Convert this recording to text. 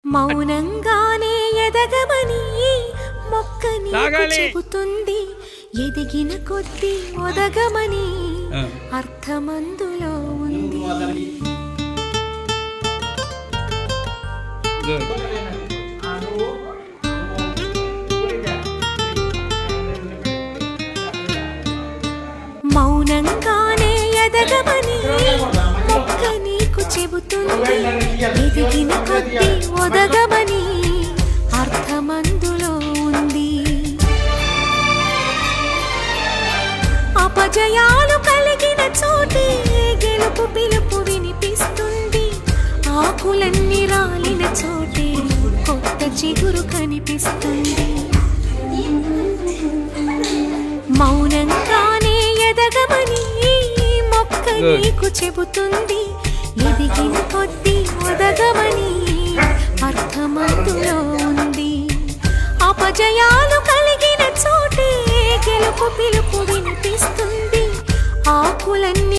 మౌనంగానే ఎదగమని మొక్క నీకు చెబుతుంది, ఎదిగిన కొద్దీ ఒదగమని అర్థమందులో ఉంది. మౌనంగానే ఎదగమని మొక్క నీకు చెబుతుంది, ఎదిగిన కొద్దీ ఒదగమని అర్థమందులో ఉంది. అపజయాలు కలిగిన చోటే గెలుపు పిలుపు వినిపిస్తుంది, ఆకులన్నీ రాలిన చోటే కొత్త చిగురు కనిపిస్తుంది. మౌనంగానే ఎదగమని మొక్క నీకు చెబుతుంది, ఎదిగిన కొద్దీ ఒదగమని అర్థమందులో ఉంది. అపజయాలు కలిగిన చోటే గెలుపు పిలుపు వినిపిస్తుంది, ఆకులన్నీ